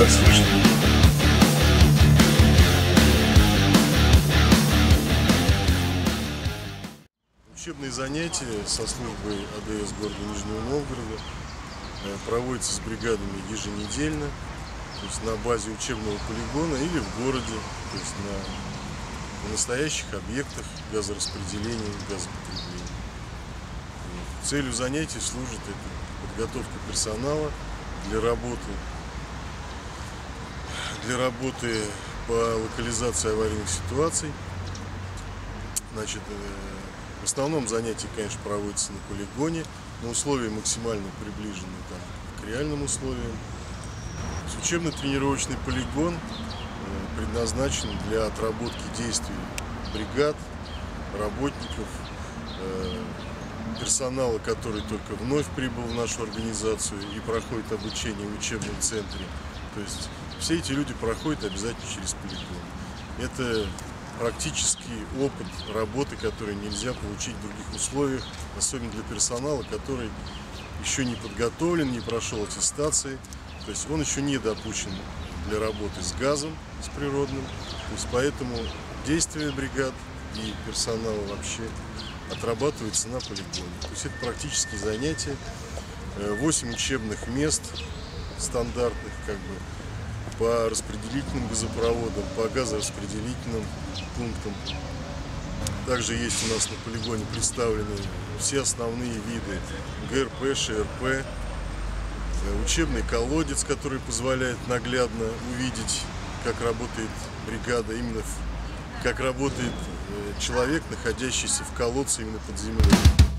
Рад слышать. Учебные занятия со службой АДС города Нижнего Новгорода проводятся с бригадами еженедельно, то есть на базе учебного полигона или в городе, то есть на настоящих объектах газораспределения, газопотребления. Целью занятий служит это подготовка персонала для работы по локализации аварийных ситуаций. Значит, в основном занятия, конечно, проводятся на полигоне, но условия максимально приближены к реальным условиям. Учебно-тренировочный полигон предназначен для отработки действий бригад, работников, персонала, который только вновь прибыл в нашу организацию и проходит обучение в учебном центре. То есть все эти люди проходят обязательно через полигон. Это практический опыт работы, который нельзя получить в других условиях, особенно для персонала, который еще не подготовлен, не прошел аттестации, то есть он еще не допущен для работы с газом, с природным. То есть поэтому действия бригад и персонала вообще отрабатываются на полигоне. То есть это практические занятия, 8 учебных мест стандартных, по распределительным газопроводам, по газораспределительным пунктам. Также есть у нас на полигоне представлены все основные виды ГРП, ШРП, учебный колодец, который позволяет наглядно увидеть, как работает бригада, именно как работает человек, находящийся в колодце именно под землей.